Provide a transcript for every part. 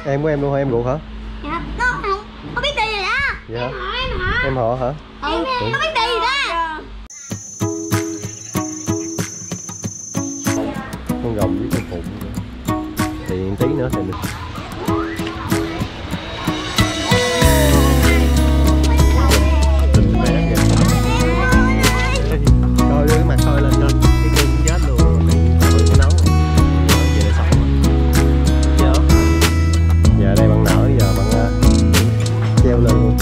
Em của em luôn hả? Em ruột hả? Dạ, nó không có biết đi rồi đó. Dạ hả? Em họ. Em họ hả? Em có biết đi rồi đó. Con rồng với con phụng. Thì tí nữa thì mình coi đưa cái mặt thôi lên coi cái cưng cũng chết luôn cái nấu vậy là xong rồi. Giờ đây bạn nở giờ bạn treo lên luôn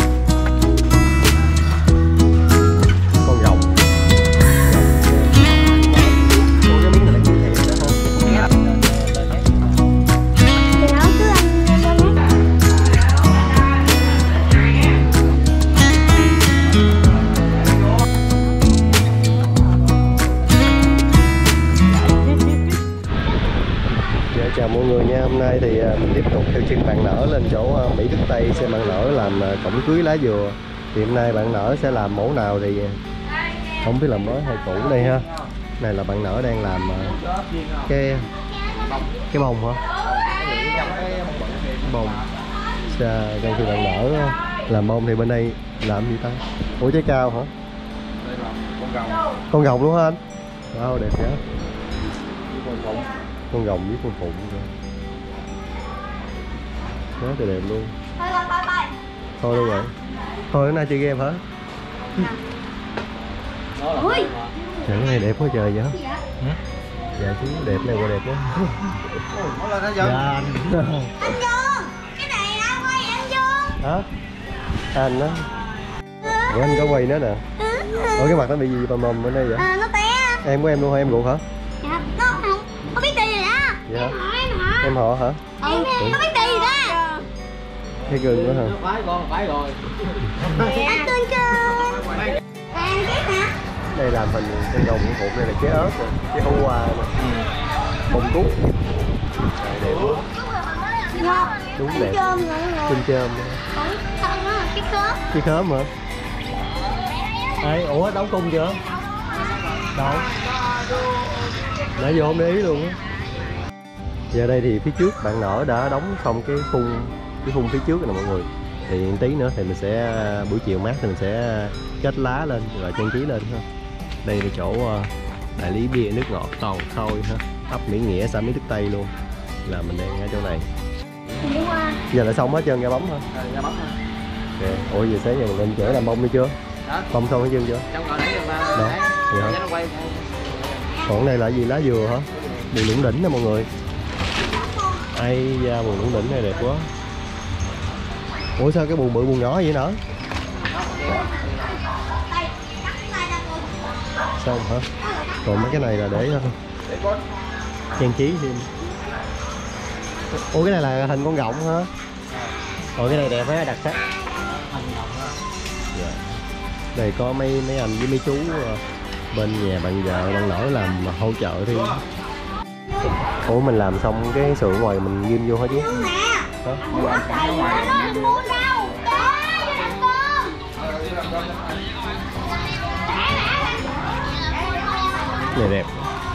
con rồng. Ủa cái miếng này là cái gì đó không? Chào mọi người nha, hôm nay thì mình tiếp tục theo chân bạn Nở lên chỗ Mỹ Đức Tây xem bạn Nở làm cổng cưới lá dừa. Thì hôm nay bạn Nở sẽ làm mẫu nào thì không biết là mới hay cũ đây ha. Này là bạn Nở đang làm cái bông hả? Bông. Trong khi bạn Nở làm bông thì bên đây làm gì ta? Ủa trái cao hả? Con rồng luôn hả anh? Wow đẹp quá. Con rồng với con phụng quá trời đẹp luôn. Thôi luôn rồi. Thôi bữa nay chơi game hả? Trời cái này đẹp quá trời vậy hả? Dạ chú đẹp này qua đẹp quá. Dạ anh. Anh Dương, cái này là quay anh Dương. Hả? Anh đó. Ủa anh có quay nữa nè. Ủa cái mặt nó bị gì bầm bầm bên đây vậy? Nó té. Em của em luôn hả? Em ruột hả? Dạ, nó không có biết đi rồi đó. Dạ hả? Em họ. Em họ hả? Em có biết đi rồi đó. Thấy gừng quá hả? Phải rồi. Anh Cưng Cưng. Anh biết hả? Đây làm hình con rồng con phụng, đây là trái ớt rồi, trái hũ hoa nè, bông cúc. Đẹp quá. Đúng đẹp. Chôm chôm. Cái khớp. Cái khớm hả? Đấy, ủa đóng cung chưa? Đâu? Nãy vô không để ý luôn á. Giờ đây thì phía trước bạn Nở đã đóng xong cái khung phía trước rồi nè mọi người. Thì tí nữa thì mình sẽ buổi chiều mát thì mình sẽ kết lá lên rồi trang trí lên ha. Đây là chỗ đại lý bia nước ngọt Toàn Khôi ha, ấp Mỹ Nghĩa xã Mỹ Đức Tây luôn. Là mình đang ở chỗ này. Giờ là xong hết trơn ra bấm thôi. Ra bấm thôi. Okay. Ủa giờ sáng giờ mình lên chở làm bông đi chưa? Bông xong hết trơn chưa? Trong rồi nãy đó. Dạ. Còn này là gì, lá dừa hả? Bùn lũng đỉnh nè mọi người. Ai da bùn lũng đỉnh này đẹp quá. Ủa sao cái bùn bự bùn nhỏ vậy nữa? Xong hả? Còn mấy cái này là để trang trí thêm. Ủa cái này là hình con rồng hả? Ủa cái này đẹp quá, đặc sắc. Dạ. Đây có mấy anh với mấy chú bên nhà bạn vợ bạn Nở làm hỗ trợ thêm. Ủa mình làm xong cái sườn ngoài mình ghim vô hả chứ? Hả? Này đẹp.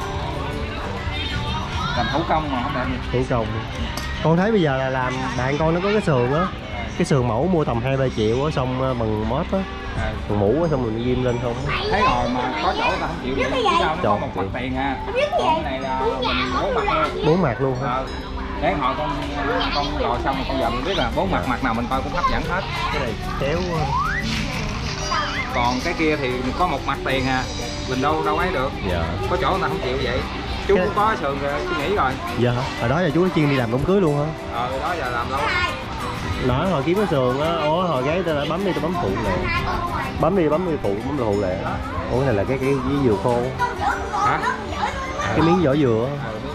Làm thủ công mà không làm gì. Thủ công. Con thấy bây giờ là làm bạn con nó có cái sườn á, cái sườn mẫu mua tầm 2-3 triệu á, xong bằng móp á, còn mũ á, xong mình ghim lên không. Thấy rồi mà có chỗ ta không chịu vậy. Chứ sao nó có một mặt tiền ha. Còn cái này là mình 4 mặt luôn. 4 mặt luôn hả? Để họ con rồi xong rồi con giờ mình biết là 4 mặt nào mình coi cũng hấp dẫn hết. Cái này kéo. Còn cái kia thì có một mặt tiền à, mình đâu ấy được. Dạ. Có chỗ người ta không chịu vậy. Chú cũng có sườn rồi, chú nghĩ rồi. Dạ hả? Hồi đó giờ chú chuyên đi làm đám cưới luôn hả? Đó giờ làm đâu. Nói hồi kiếm cái sườn á, ủa hồi gái tao bấm đi tao bấm phụ lẹ. Bấm đi phụ lẹ. Ủa cái này là cái dừa khô. Hả? Cái miếng vỏ dừa.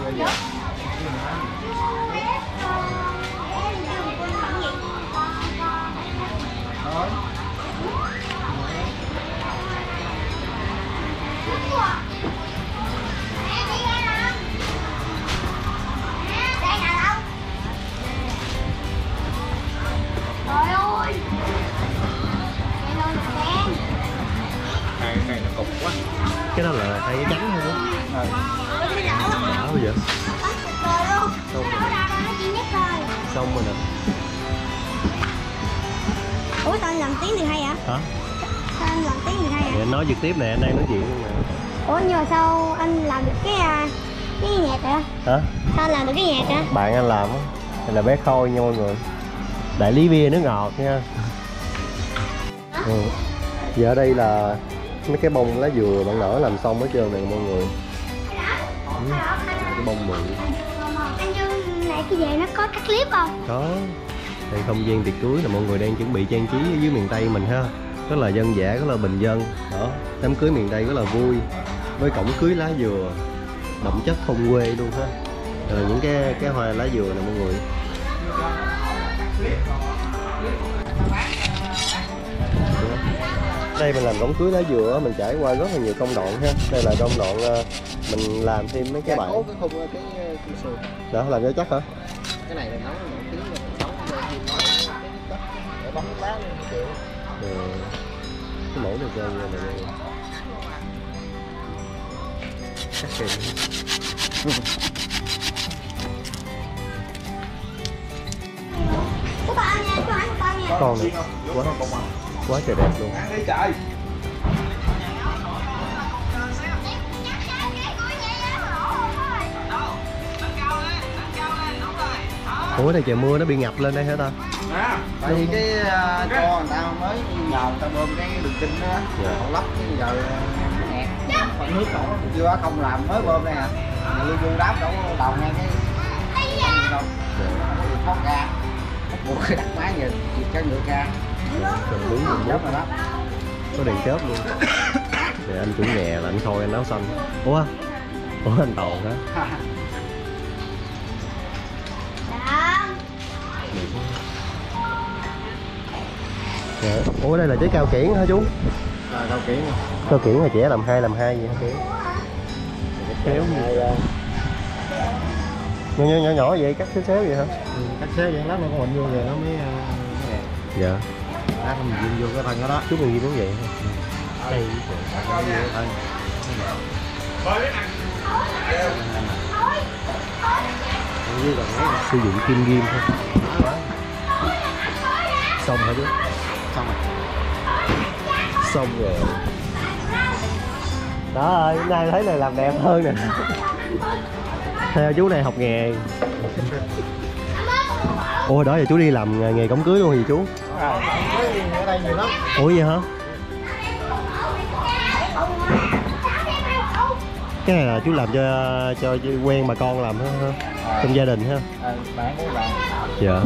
Này nó cục quá. Cái đó là hai cái cánh thôi đó. Đỡ vậy. xong rồi nè. Ủa sao anh làm tiếng được hay vậy? Hả? Sao anh làm tiếng được hay Thì vậy? anh nói trực tiếp nè, anh đang nói chuyện luôn nè. Ủa nhưng mà sao anh làm được cái nhạc vậy? Hả? Sao anh làm được cái nhạc vậy? Bạn anh làm á. Đây là bé Khôi nha mọi người. Đại lý bia nước ngọt nha. Giờ ở đây là mấy cái bông lá dừa bạn nở làm xong hết trơn này mọi người. Cái bông mượn. Anh Dương này cái gì nó có cắt clip không? Có. Đây không gian tiệc cưới là mọi người đang chuẩn bị trang trí ở dưới miền Tây mình ha. Rất là dân dã, rất là bình dân. Đó, đám cưới miền Tây rất là vui. Với cổng cưới lá dừa, đậm chất thôn quê luôn ha. Rồi những cái hoa lá dừa nè mọi người. Đây mình làm cổng cưới lá dừa mình trải qua rất là nhiều công đoạn ha. Đây là công đoạn mình làm thêm mấy cái bảng. Đó, làm cho chắc hả? Cái này là nấu nổi tiếng là nấu để bấm lá lên chịu. Cái mẫu này chơi này đây. Chắc kìa. Con này quá trời đẹp luôn. Ủa đây trời mưa nó bị ngập lên đây hả ta? Tại vì cái cho người ta mới nhờ người ta bơm cái đường kinh đó, họ lắp cái giờ nghẹt, phần nước đổ chưa không làm mới bơm đây à, lưu vô đám đổ đầu ngay cái đâu, thoát ra, bắt buộc cái đặt máy giờ chịu cho ngựa ra, đúng rồi rồi đó, có đèn chớp luôn. Để anh chủ nhà là anh Khôi anh áo xanh. Ủa anh Toàn hả? Dạ. Ủa đây là trái cao kiển hả chú? cao kiển. Cao kiển là trẻ làm hai vậy hả kiển? Kéo nhỏ nhỏ vậy cắt xéo vậy hả? Cắt xéo vậy lát nó con mình vô rồi nó mới dạ. lát mình ghim vô cái thân đó đó. Chú mình ghim giống vậy hả? Đây sử dụng kim ghim thôi. Xong hả chú? Xong rồi. Xong rồi. Đó ơi, nay thấy này làm đẹp hơn nè. Theo chú này học nghề. Ủa đó giờ chú đi làm nghề cổng cưới luôn gì chú? Ở đây nhiều lắm. Ủa vậy hả? Cái này là chú làm cho quen bà con làm hả? Trong gia đình ha? Bạn cũng làm. Dạ.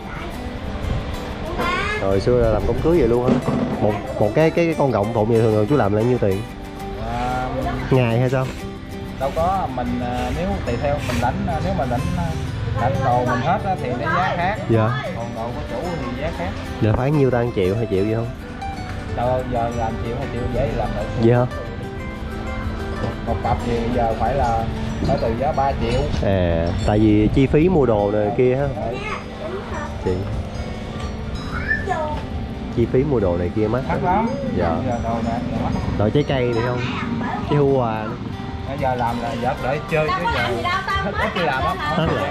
Rồi xưa là làm cổng cưới vậy luôn hả? Một cái con gọng phụng vậy thường chú làm là nhiêu tiền? Ngày hay sao? Đâu có, mình nếu tùy theo mình đánh, nếu mà đánh đồ mình hết á thì nó giá khác. Dạ. Còn đồ của chủ thì giá khác. Giờ phải nhiêu ta, 1 triệu 2 triệu gì không? Đâu giờ làm triệu 2 triệu dễ làm được. Dạ hả? Một cặp thì giờ phải từ giá 3 triệu. À, tại vì chi phí mua đồ này kia ha. Chị. Chi phí mua đồ này kia mắc lắm. Dạ. Giờ đồ này mắc. Rồi trái cây này không? Trái hua à. Bây giờ làm là giờ để chơi chứ giờ hết đi làm á. Hết rồi.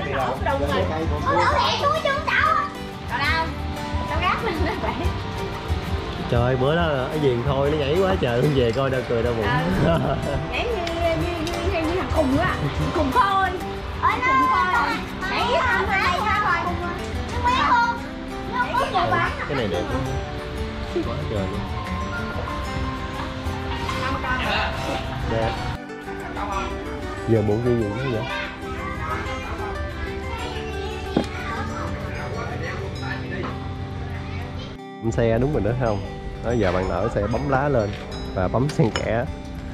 Trời bữa đó ở Viền thôi nó nhảy quá trời, không về coi đâu cười đâu bụng. Nhảy như thằng khùng á, khùng thôi. Nhảy thằng này thôi. Nó bé không? Nó có một bán. Cái này đẹp quá trời luôn. Đẹp. Giờ bộ ghi gì nữa vậy? Bấm xe đúng rồi đó không? Đó giờ bạn nở sẽ bấm lá lên và bấm xen kẽ.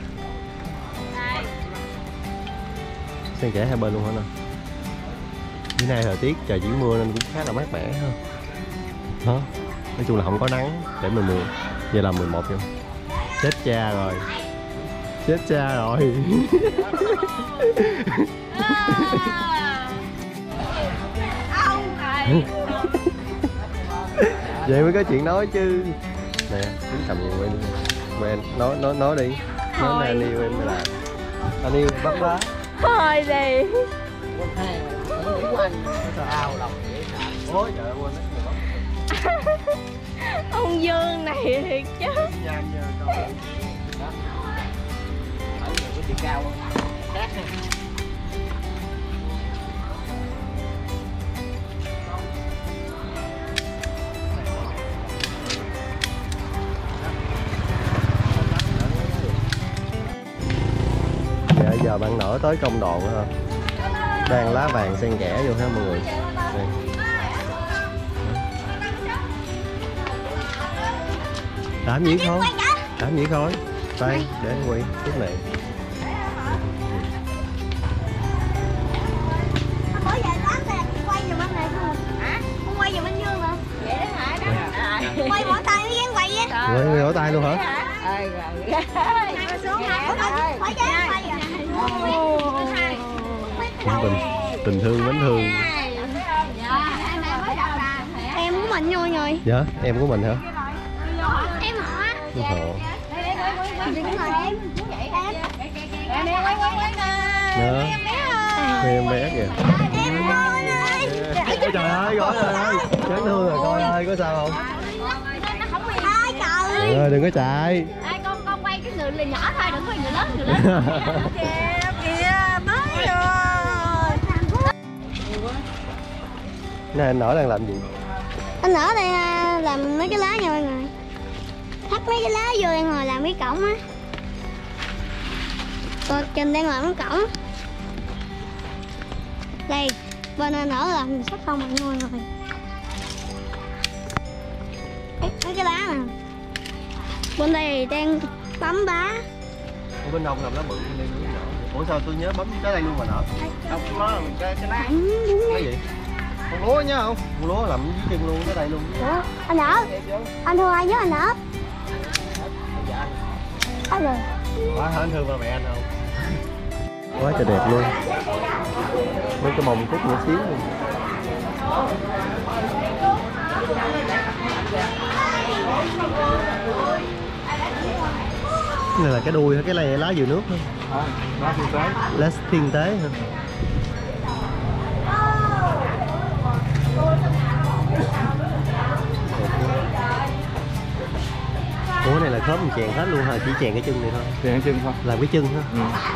Xen kẽ hai bên luôn hả nè. Bữa nay thời tiết trời chỉ mưa nên cũng khá là mát mẻ ha. Hả? Nói chung là không có nắng để mình mưa. Giờ là 11 rồi. Chết cha rồi. Chết cha rồi. Vậy mới có chuyện nói chứ. Nè, đứng cầm gì quên nói đi. Nói anh yêu em là anh yêu bắt lá. Thôi đi. Ôi trời ơi, quên mất người đó. Ông Dương này thiệt chứ. Nham nha con. Đó. Ở người có chiều cao không? Khác nè. Dạ giờ bạn nở tới công đoạn ha. Đang lá vàng xen kẽ vô ha mọi người. Đây. Làm gì thôi? Làm gì thôi? Đây, để anh quay chút này. Bữa giờ lát nè, quay giùm anh này không? Hả? Không quay giùm anh Dương hả? Vậy đó hả? Đó. Quay mỗi tay mới dán quay á. Quay vỗ tay luôn hả? Hai xuống hai khỏi dán quay à. Tình thương mến thương. Em của mình thôi rồi. Dạ, em của mình hả? Em hả? Ồ. Đừng ngồi em. Đó. Em bé kìa. Em ơi. Ôi trời ơi, gọi ơi. Chấn thương rồi coi ơi, có sao không? Thôi trời. Đừng có chạy. Con quay cái người nhỏ thôi, đừng có người lớn. Kìa, mới rồi. Này anh Nở đang làm gì? Anh ở đây làm mấy cái lá nha mọi người. Thắt mấy cái lá vô đây ngồi làm cái cổng á. Còn Trình đang làm cái cổng. Đây, bên anh ở làm sắp xong mọi người rồi. Mấy cái lá nè. Bên đây đang bấm bá. Ở bên ông làm lá bự, bên đây nó nhỏ. Ủa sao tôi nhớ bấm tới đây luôn mà nở? Đâu nó là cái lá. Đúng Cái gì? Con lúa nhá không? Con lúa làm dưới chân luôn tới đây luôn. Ủa, anh ở. Anh thương ai với anh ở? Rồi. Quá anh thương ba mẹ anh không? Quá trời đẹp luôn. Mấy cái mông cúc nhỏ xíu luôn. Cái này là cái đuôi hả? Cái này lá dừa nước hả? Lá thiên tế. Lá thiên tế hả? Ủa này là khóm mình chèn hết luôn hả? Chỉ chèn cái chân này thôi? Chèn cái chân thôi. Làm cái chân hả?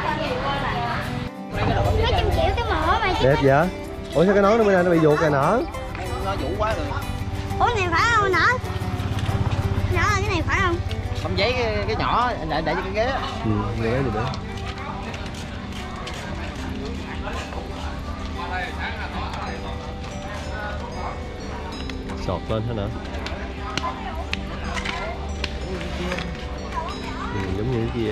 Mấy trăm triệu cái mỏ mà. Đẹp vậy? Ủa sao cái nón nó bên đây nó bị vuột rồi nở? Nó vũ quá rồi. Ủa này phải không nở? Nở là cái này phải không? Bấm giấy cái nhỏ để cho cái ghế. Ừ, để đấy để. Sọt lên hết nữa. Giống như cái kia.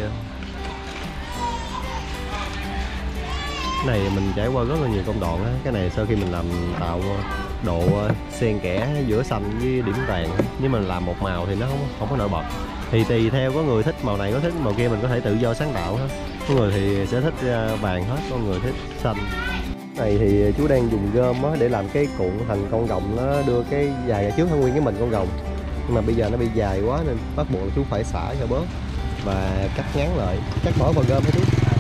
Cái này mình trải qua rất là nhiều công đoạn á. Cái này sau khi mình làm tạo độ xen kẽ giữa xanh với điểm vàng á. Nhưng mà làm một màu thì nó không có nổi bật. Thì tùy theo có người thích màu này, có thích màu kia, mình có thể tự do sáng tạo hết. Có người thì sẽ thích vàng hết, có người thích xanh. Này thì chú đang dùng gom á để làm cái cuộn thành con rồng, nó đưa cái dài ở trước hơn nguyên cái mình con rồng. Nhưng mà bây giờ nó bị dài quá nên bắt buộc chú phải xả cho bớt và cắt ngắn lại, cắt bỏ vào gom hết chú.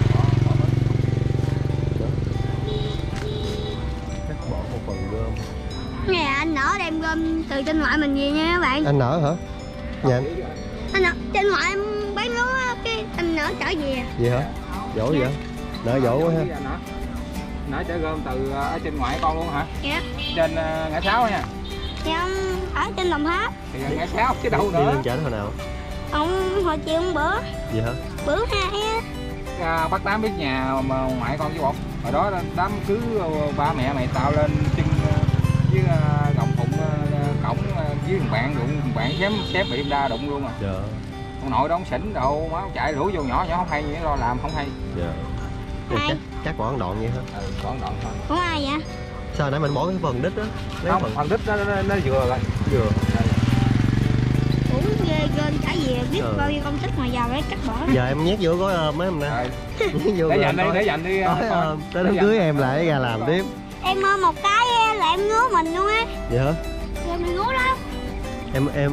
Cắt bỏ một phần gom. Nè anh Nở đem gom từ trên ngoại mình về nha các bạn. Anh Nở hả? Dạ. Anh Nở trên ngoại em bán lúa cái anh Nở trở về. Gì hả? Dỗ vậy? Nở dỗ quá ha. Nở chở gom từ ở trên ngoại con luôn hả? Dạ. Trên ngã sáu nha. Dạ ở trên Đồng Tháp. Thì ngã sáu chứ đâu Đi nữa. lên chở hồi nào? Ông hồi chiều hôm bữa. Gì hả? Bữa hai á. Bác Tám biết nhà mà ngoại con với bột. Hồi đó đám cứ ba mẹ mày tạo lên chân với gọng phụng cổng với thằng bạn đụng, thằng bạn xém bị đa đụng luôn à. Dạ. Ông nội đó ông xỉn đâu máu chạy lũ vô nhỏ không hay gì lo làm không hay. Dạ. Cắt bỏ con đoạn vậy hả? Ừ, còn đoạn thôi. Của ai vậy? Sao nãy mình bỏ cái phần đít á? Không, phần đít nó vừa rồi. Vừa. Cũng ghê gơn cả gì biết bao nhiêu công sức mà giờ phải cắt bỏ. Giờ em nhét vô gói ôm mấy hôm nay. Nhét vô để dành đi, để dành đi. Tới đám cưới em lại ra làm tiếp. Em mơ một cái là em ngứa mình luôn á. Vậy hả? Giờ mình ngứa lắm. Em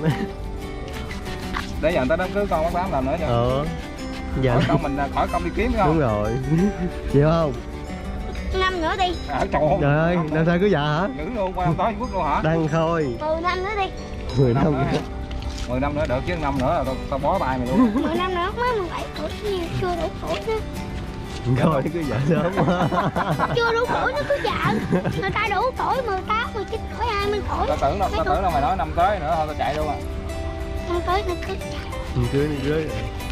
để dành tới đám cưới con bác Tám làm nữa cho. Giờ khỏi công mình khỏi công đi kiếm không? Đúng rồi. Chịu không? 5 năm nữa đi. Trời ơi, năm sau cứ dạ hả? Giữ luôn, qua năm tới Quốc luôn hả? Đăng khôi 10 năm nữa đi. 10 năm nữa. 10 năm nữa được chứ, năm nữa là tao bó tay mày luôn. 10 năm nữa mới 17 tuổi nhưng chưa đủ tuổi nữa. Khôi cứ dạ sớm quá. Chưa đủ tuổi nó cứ dạ. Người ta đủ tuổi 18, 19 tuổi, 20 tuổi. Tao tưởng là mày nói năm tới nữa thôi tao chạy luôn à. Năm tới nó cứ chạy. Cưới.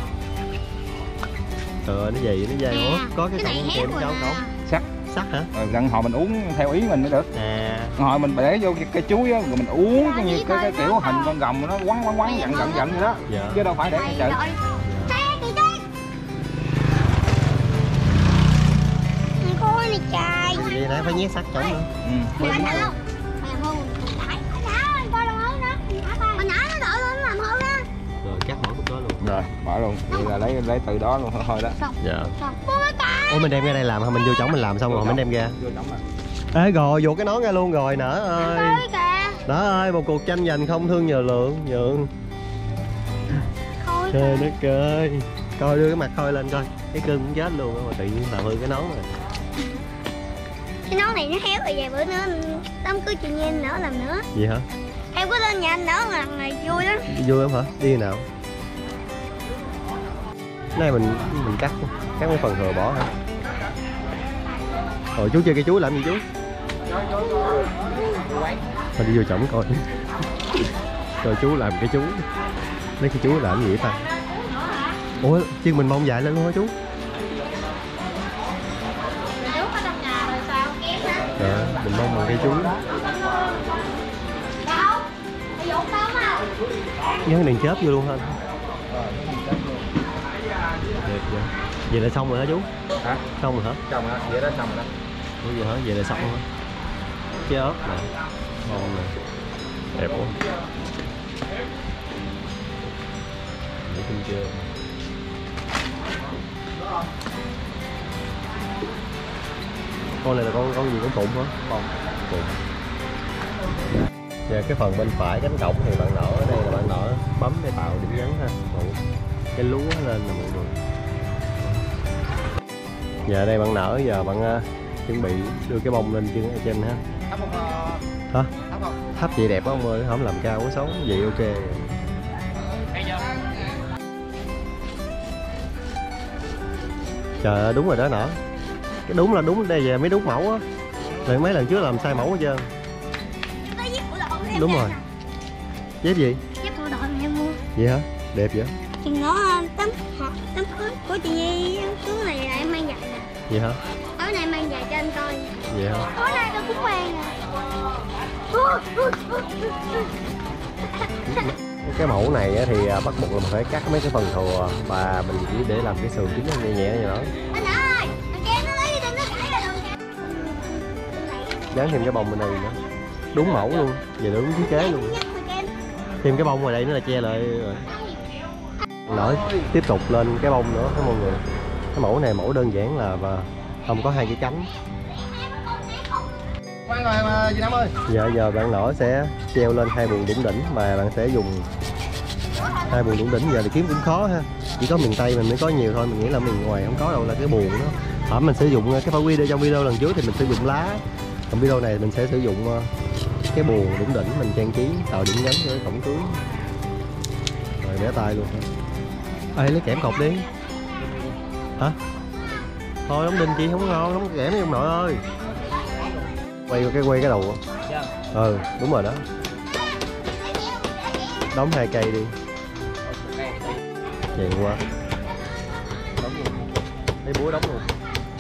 Trời ơi, nó gì nó dây ủa, có cái cọng kèm cháu cổng. Sắt hả? Gần hồi mình uống theo ý mình mới được. Hồi mình để vô cái chuối á, rồi mình uống như cái kiểu hình con rồng nó quắn giận vậy đó. Dạ. Chứ đâu phải để cái chữ. Khôi này trời. Vậy nãy phải nhét sắt trong nữa. Mày làm đâu? Mày làm hôn. Coi đồng hôn đó. Hồi nãy nó đội lên làm hôn đó. Rồi cắt bỏ khúc đó luôn. Rồi, bỏ luôn. Vậy là lấy từ đó luôn thôi đó. Dạ. Ủa mình đem ra đây làm hả? Mình vô trống mình làm xong rồi mình đem ra. Vô trống à. Ê rồi, vô cái nón ra luôn rồi Nở ơi. Nở ơi, một cuộc tranh giành không thương nhờ nhượng. Trời đất ơi. Coi đưa cái mặt Khôi lên coi. Cái cưng cũng chết luôn mà tự nhiên làm hư cái nón rồi. Cái nón này nó héo rồi vài bữa nữa đám cưới chị Nhiên nữa làm nữa. Gì hả? Em có lên nhà anh nữa làm này vui lắm. Vui lắm hả? Đi nào? Cái này mình cắt mấy phần thừa bỏ hả? Rồi chú chơi cây chuối làm gì chú? Thôi đi vô trỏng coi. Coi chú làm cái chuối. Lấy cái chuối làm gì vậy ta? Ủa chiên mình mông dài lên luôn hả chú? Dạ, mình mông bằng cây chuối. Nhớ đèn chớp vô luôn hả? Đẹp vậy. Vậy là xong rồi hả chú? Hả? Xong rồi hả? Xong rồi, vậy đó xong rồi đó. Ủa vậy hả? Vậy là xong hả? Cái ớt nè, bông nè, đẹp quá. Để tinh chưa? Con này là con gì, con cụm hả? Không, cụm. Giờ cái phần bên phải cánh cổng thì bạn nở ở đây là bạn nở bấm để tạo điểm nhấn ha. Cái lúa lên nè mọi người. Giờ đây bạn nở giờ bạn chuẩn bị đưa cái bông lên chân ở trên ha. Thấp không? Hả? Thấp không? Thấp vậy đẹp quá ông ơi, không làm cao quá xấu, vậy ok. Trời ơi đúng rồi đó Nở. Cái đúng là đúng, đây về mới đúng mẫu á. Lần mấy lần trước làm sai mẫu hết trơn. Đúng rồi. Dép gì? Dép bộ đội mà em mua. Vậy hả? Đẹp vậy? Chừng nó tấm cưới của chị Nhi, cưới này là em mang dài nè. Vậy hả? Tối nay mang dài cho anh coi. Vậy hả? Tối nay tôi cũng mang nè. Cái mẫu này thì bắt buộc là mình phải cắt mấy cái phần thừa và mình chỉ để làm cái sườn chính nhẹ nhẹ vậy đó. Anh ơi, anh kia nó lấy cái nó cãi ra đường kìa. Dán thêm cái bông bên đây nữa. Đúng mẫu luôn, về đúng thiết kế luôn. Thêm cái bông ngoài đây nữa là che lại rồi. Nở tiếp tục lên cái bông nữa mọi người. Cái mẫu này mẫu đơn giản là và không có hai cái cánh. Dì Năm ơi. Dạ giờ bạn nở sẽ treo lên hai buồng đủng đỉnh và bạn sẽ dùng hai buồng đủng đỉnh giờ thì kiếm cũng khó ha. Chỉ có miền Tây mình mới có nhiều thôi, mình nghĩ là miền ngoài không có đâu là cái buồng đó. Ở mình sử dụng cái phao video trong video lần trước thì mình sử dụng lá. Còn video này mình sẽ sử dụng cái buồng đủng đỉnh mình trang trí tạo điểm nhấn cho cái cổng cưới. Rồi bẻ tay luôn. Ê lấy kẽm cột đi. Hả? Thôi đóng đinh chi không ngon, đóng kẽm đi ông nội ơi. Quay cái đầu. Ừ đúng rồi đó. Đóng hai cây đi. Chèn qua. Đóng luôn. Lấy búa đóng luôn.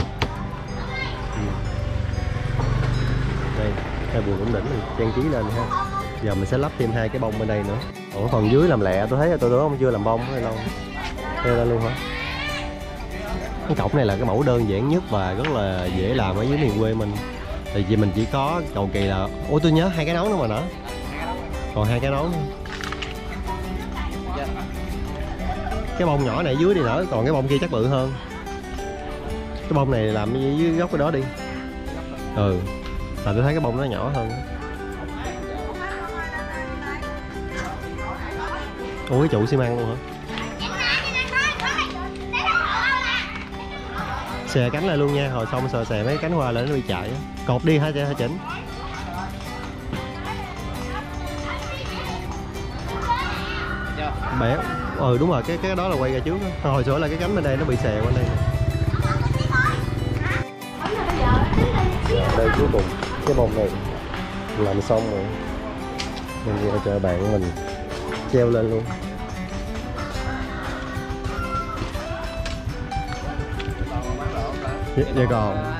Đây, hai buồng đủng đỉnh mình trang trí lên ha. Giờ mình sẽ lắp thêm hai cái bông bên đây nữa. Ủa phần dưới làm lẹ, tôi thấy tôi tưởng ông chưa làm bông hay đâu. Đây lên luôn hả? Cái cổng này là cái mẫu đơn giản nhất và rất là dễ làm ở dưới miền quê mình. Thì vì mình chỉ có cầu kỳ là ủa tôi nhớ hai cái nón nữa mà nữa. Còn hai cái nón nữa. Cái bông nhỏ này dưới đi Nở, còn cái bông kia chắc bự hơn. Cái bông này làm dưới góc cái đó đi. Ừ. Là tôi thấy cái bông nó nhỏ hơn. Ủa cái trụ xi măng luôn hả? xè cánh lại luôn nha, hồi xong sờ xè mấy cánh hoa lên nó bị chạy. Cột đi hả Chỉnh? Bẻ. Đúng rồi, cái đó là quay ra trước đó. Hồi sửa là cái cánh bên đây nó bị xè qua đây. Đây cuối cùng cái bông này làm xong rồi, mình về chờ bạn mình treo lên luôn. Dạ còn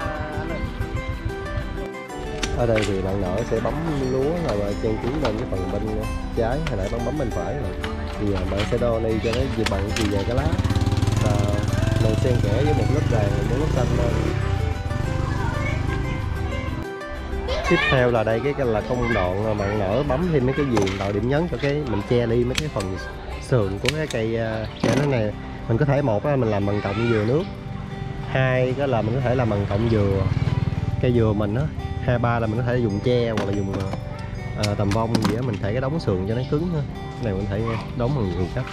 ở đây thì bạn nở sẽ bấm lúa rồi trang trí lên cái phần bên trái, hồi nãy bấm bên phải rồi. Bây giờ bạn sẽ đo đi cho nó gì bằng gì về cái lá và mình xen kẽ với một lớp vàng và một lớp xanh lên. Tiếp theo là đây cái là công đoạn bạn nở bấm thêm mấy cái viền tạo điểm nhấn cho cái mình che đi mấy cái phần sườn của cái cây cho nó này. Mình có thể một là mình làm bằng cọng dừa nước, hai cái là mình có thể làm bằng cọng dừa cây dừa mình á, hai ba là mình có thể dùng tre hoặc là dùng tầm vong gì đó, mình thể cái đóng sườn cho nó cứng hơn. Cái này mình thể đóng bằng nhiều cách.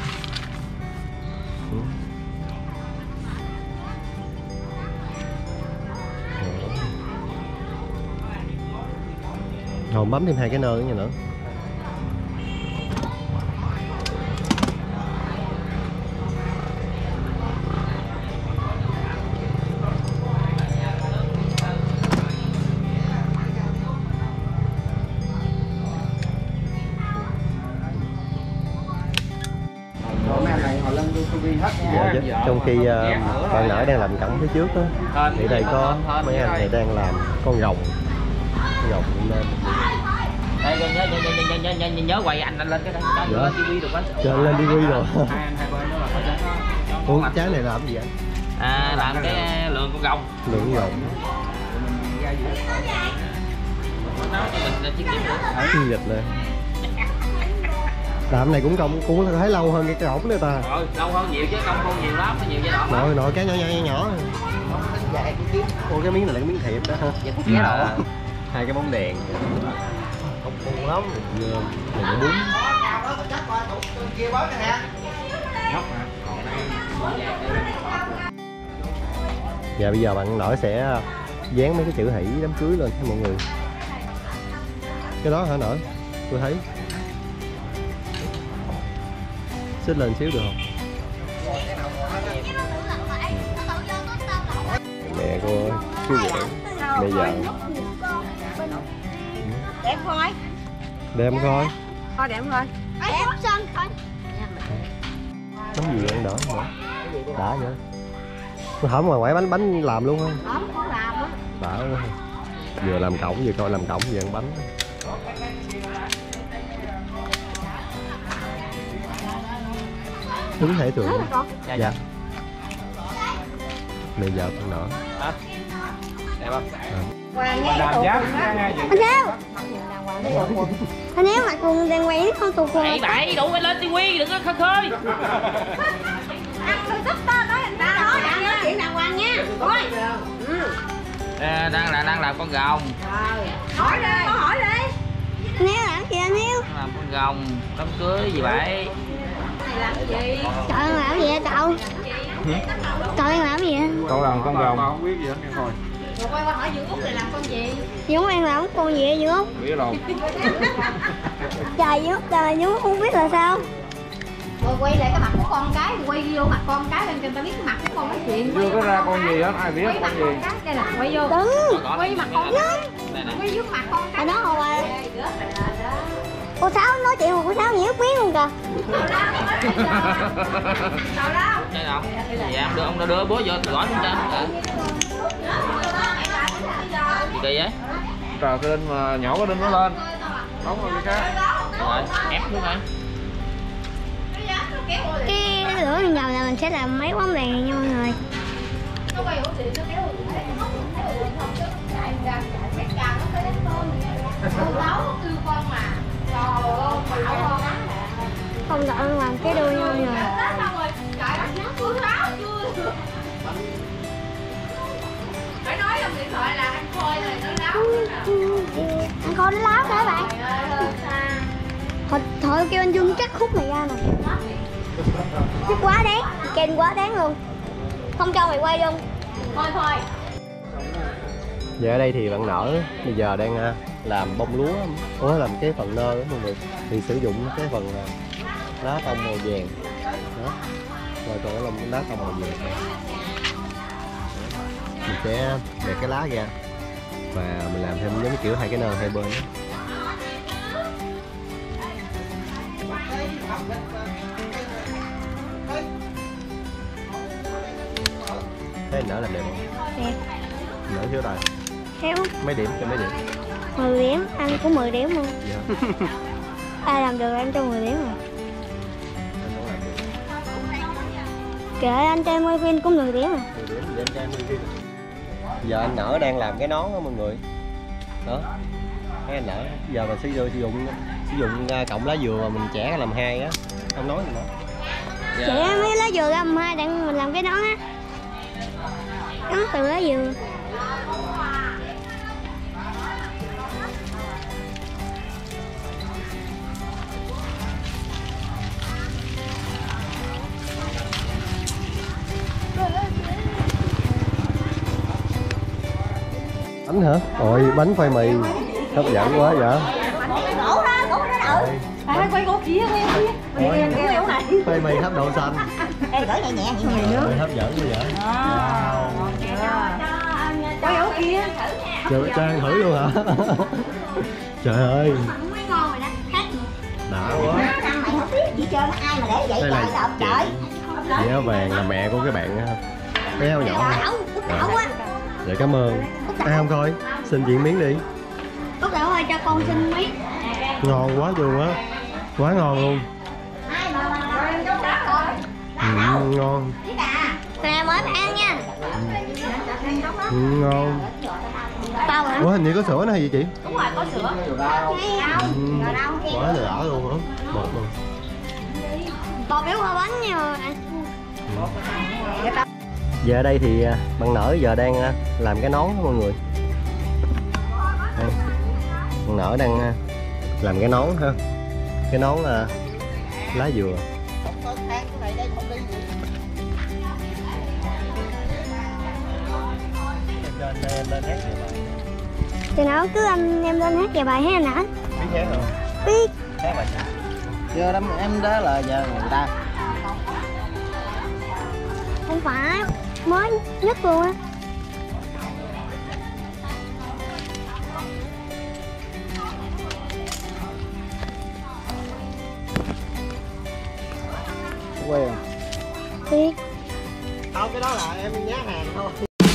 Rồi bấm thêm hai cái nơ như nữa. Trong khi bạn nãy đang làm cổng phía trước đó, thì đây có mấy anh này đang làm con rồng lên. Đây nhớ quay anh lên cái đó, lên TV được á. Trời, lên TV rồi. Ủa trái này làm gì vậy? Làm cái lường con rồng. Lường con rồng. Chiên vịt lên. Làm này cũng thấy lâu hơn cái ổng nữa ta. Lâu hơn nhiều chứ, công phu nhiều lắm, nhiều giai đoạn. Nội cái nhỏ. Ủa cái miếng này là cái miếng thiệp đó ha. Hai cái bóng đèn. Công phu lắm. Này bún. Dạ bây giờ bạn Nổi sẽ dán mấy cái chữ hỷ đám cưới lên cho mọi người. Cái đó hả Nổi? Tôi thấy. Xích lên xíu được không? Mẹ cô chú rể, mẹ vợ. Đẹp thôi. Đẹp coi. Thôi đẹp thôi. Đẹp xinh thôi. Bánh gì ăn đỡ nữa. Đã vậy. Tôi hỏi ngoài quẩy bánh làm luôn không? Không làm á. Đã quá. Vừa làm cổng vừa coi làm cổng vừa ăn bánh. Đúng thể thường. Dạ. Mẹ vợ con nở. Đẹp không? Anh nếu mặc quần đàng hoàng không tụt quần. Bậy đủ phải lên tivi đừng có khơi khơi. Ăn tôi giúp ta nói người ta nói chuyện đàng hoàng nha. Thôi. Đang làm con rồng. Hỏi đi, con hỏi đi. Nếu làm gì anh Hiếu? Làm con rồng, đám cưới gì vậy? Làm gì? Cậu đang làm gì vậy cậu? Cậu đang làm gì vậy? Cậu làm con rồng. Không biết gì hết nghe thôi. Rồi quay qua hỏi Dương Út này làm con gì? Dương Út đang làm con gì vậy Dương Út? Biết đâu. Trời Dương Út, trời Dương Út không biết là sao? Rồi quay lại cái mặt của con cái, quay vô mặt con cái lên cho người ta biết cái mặt của con nói chuyện. Chưa có ra con gì hết, ai biết con gì. Đây là quay vô. Đừng, quay mặt con cái. Quay vô mặt con cái. Đó rồi. Cô Sáu nói chuyện mà cô Sáu nhiễu biết luôn kìa. Đây đâu? Dạ ông đưa bố vô gõ xuống trên. Gì kỳ vậy? Trời cái đinh mà nhỏ cái đinh nó lên. Đóng rồi cái khác. Rồi, ép xuống đây. Cái lửa dầu là mình sẽ làm mấy bóng đèn này nha mọi người. Không đợi làm cái đuôi nha mọi người. Phải nói trong điện thoại là anh Khôi này nó láo. Anh Khôi nó láo đó bạn. Thôi kêu anh Dương cắt khúc này ra nè. Chắc quá đáng, kênh quá đáng luôn. Không cho mày quay luôn. Thôi. Và ở đây thì bạn Nở bây giờ đang làm bông lúa, làm cái phần nơ đó mọi người, thì sử dụng cái phần lá tông màu vàng đó, rồi còn cái lá tông màu vàng mình sẽ bẻ cái lá ra và mình làm thêm giống như kiểu hai cái nơ hai bên đó. Thế Nở làm đẹp không? Đẹp. Nở chưa tài? Theo Mấy điểm cho mấy điểm? 10 điểm, anh cũng 10 điểm luôn. Dạ. Ai làm được em cho 10 điểm rồi. Anh muốn làm được. Kệ anh trai quay phim cũng 10 điểm rồi. 10 điểm thì anh trai 10 điểm. Giờ anh Nở đang làm cái nón đó mọi người. Đó. Cái anh Nở giờ mình sử dụng cọng lá dừa mà mình chẻ làm hai á. Không nói gì nữa. Dạ. Chị mấy lá dừa ra mùng 2 để mình làm cái nón á. Nón từ lá dừa. Bánh hả? Ôi bánh khoai mì hấp dẫn quá vậy. Đổ ra đậu. Quay cô kia, Khoai mì hấp đậu xanh. Ê gửi nhẹ nữa. Hấp dẫn quá vậy. quay ở kia. Trời Trang thử luôn hả? Trời ơi. Mới ngon rồi đó, khác gì. Đã quá. Mày không biết gì trơn á, ai mà để vậy Đây trời là trời. chị áo vàng là mẹ của cái bạn bé áo nhỏ. Đậu quá. Dạ cảm ơn. Ai không coi? Xin chị miếng đi. Cúc đậu ơi cho con xin miếng. Ngon quá luôn á. Quá ngon luôn. Ai mà Ngon. nè mới ăn nha. Ngon. Tao hả? Ủa hình như có sữa nữa hay gì chị? Đúng rồi, có sữa. Quá là đã luôn hả? Bột luôn. Bột béo hoa bánh nha. Giờ ở đây thì bạn Nở giờ đang làm cái nón đó mọi người. Đây. Bạn Nở đang làm cái nón ha. Cái nón lá dừa. Thì nó cứ anh em lên hát vài bài hát nè. Biết hát không? Biết. Hát bài sao? Chưa đâm em đó là giờ người ta. Không phải mới nhất luôn á. Quen. Biết. Không, cái đó là em nhá hàng thôi.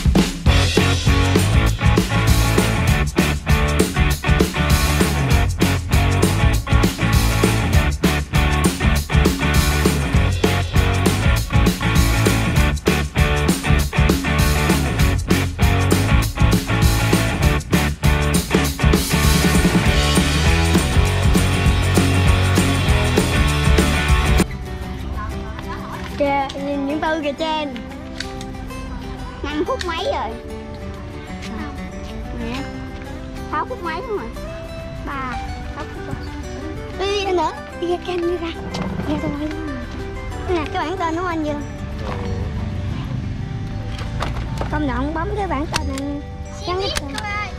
Kìa, nhìn những từ kìa trên 5 phút mấy rồi. Nè 6 phút mấy đúng rồi. 3, 6 phút rồi. Đi nữa, đi ra camera. Nghe tôi nói đúng rồi. Đây nè cái bản tên đúng không anh Dương? Công đoạn bấm cái bản tên này nhắn cái tên.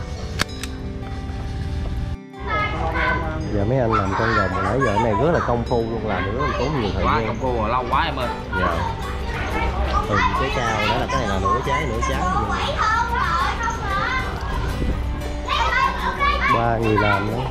Giờ mấy anh làm con rồng hồi nãy giờ cái này rất là công phu luôn, làm rất là tốn nhiều thời Quá gian. công phu mà lâu quá em ơi. Dạ. Từ trái cao đó là cái này là nửa trái vậy. 3 người làm nữa.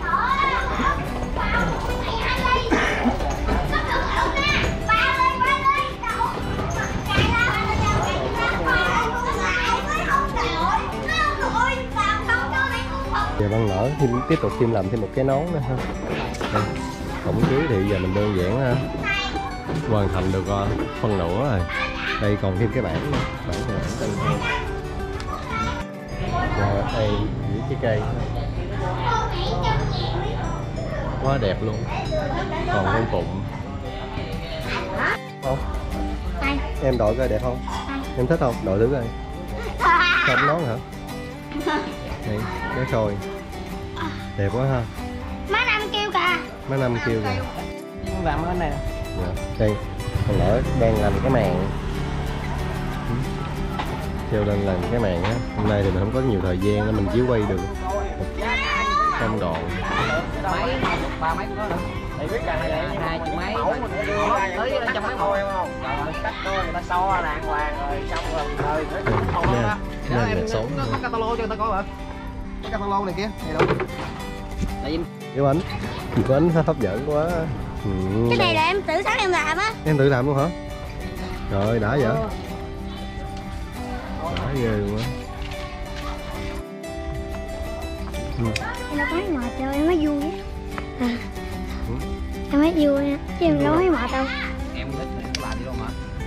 Giờ bạn Nở tiếp tục làm thêm một cái nón nữa ha. Đây, tổng chiếu thì giờ mình đơn giản hoàn thành được phân nửa rồi. Đây còn thêm cái bảng nữa. Bảng tên hơn. Rồi đây những cái cây quá đẹp luôn. Còn con phụng không? Em đội coi đẹp không? Em thích không? Đội thử coi. Không nón hả? Đây, cái khôi đẹp quá ha. Má Năm kêu kìa. Má Năm kêu kìa. Làm cái này. Dạ. Đây, con Nở đang làm cái màn. treo lên làm cái màn á. Hôm nay thì mình không có nhiều thời gian nên mình chỉ quay được trong đoạn. Ba mấy có nữa. Thì biết rằng là 20 mấy tới trăm mấy thôi không? Rồi cách đó người ta so đàng hoàng rồi xong rồi Nên là sống. có catalog cho người ta coi hả? Cái catalog này kia, này đâu? Cái bánh, bánh hấp dẫn quá. Cái này là em tự sáng em làm á. Em tự làm luôn hả? Rồi đã vậy. Đã ghê luôn á. Em đâu có thấy mệt đâu, em thấy vui á. Em thấy vui á, chứ em đâu có thấy mệt đâu. Em thích thì làm gì đâu mà.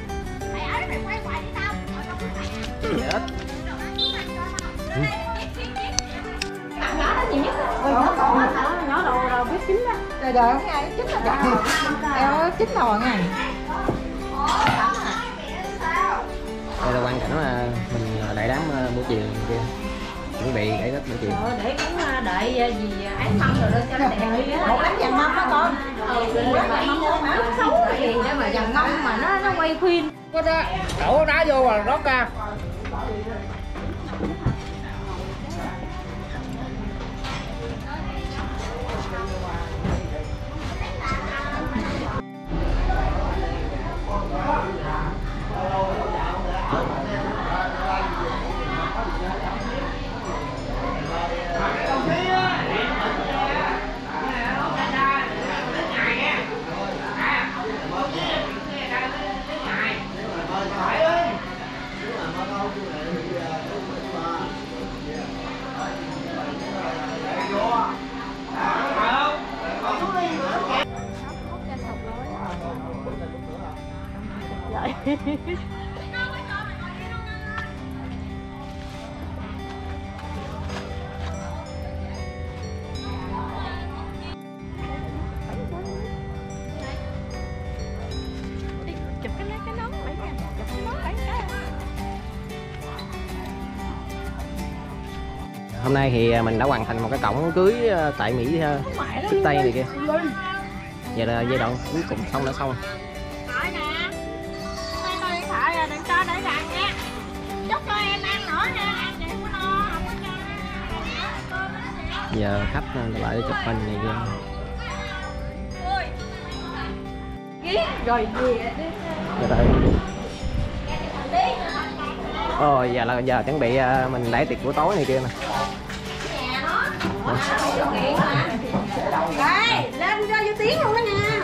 Nhỏ đồ biết chín đó. Trời đời không ai chín là em chín rồi nha. Đây là quan cảnh mà mình đợi đám buổi chiều kia. Chuẩn bị để buổi chiều. Để cũng đợi gì ấy mâm rồi lên cho nó đẹp. Một bánh vàng mâm đó con. Vàng mâm luôn mà xấu gì để mà vàng mâm mà nó quay phim. Có ra, đổ đá vô rồi rót ra. Chụp cái nón lại nha, chụp cái nón lại cái. Hôm nay thì mình đã hoàn thành một cái cổng cưới tại Mỹ Tích Tây này kia. Giờ là giai đoạn cuối cùng xong đã xong. Hỏi nè, tôi điện thoại rồi đừng cho để rằng nha. Chúc cho em ăn nữa nha, ăn để có no, không có cho. Giờ khách lại chụp hình này kia. Rồi gì Giờ là giờ chuẩn bị mình đãi tiệc buổi tối này kia nè. đây lên cho vô tiếng luôn đó nha.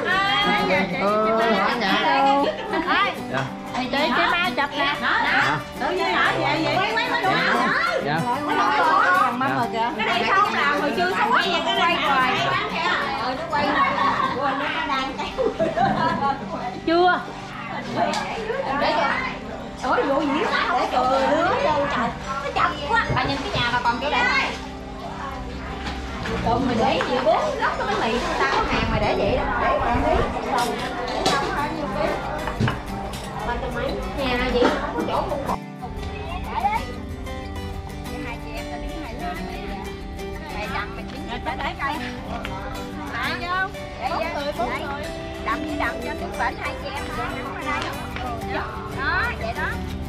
Chị Mai chụp nè. Tự nhiên hỏi vậy vậy. Quay mới đúng hả? Dạ. Cái này không làm hồi chưa xong quay cái quay hoài. Nó quay hoài. Nó đang chưa. Để cho. Ôi vụ gì để cho đứa đâu trời. Nó chậm quá. Bà nhìn cái nhà bà còn chỗ để này. Tụi mày để gì 4 lóc cái bánh mì người ta có hàng mày để vậy đó. Để bạn đi. Để xong bao nhiêu ký? 300 mấy. Nhà gì không có chỗ mua cột. Để đi. Cái hai chị em ta đứng hai lưỡi này. Mày đặt mày chính để cây. Tại vô. Để 4 người. Đậm với đậm cho nước bển hai chị em. Đó, vậy đó.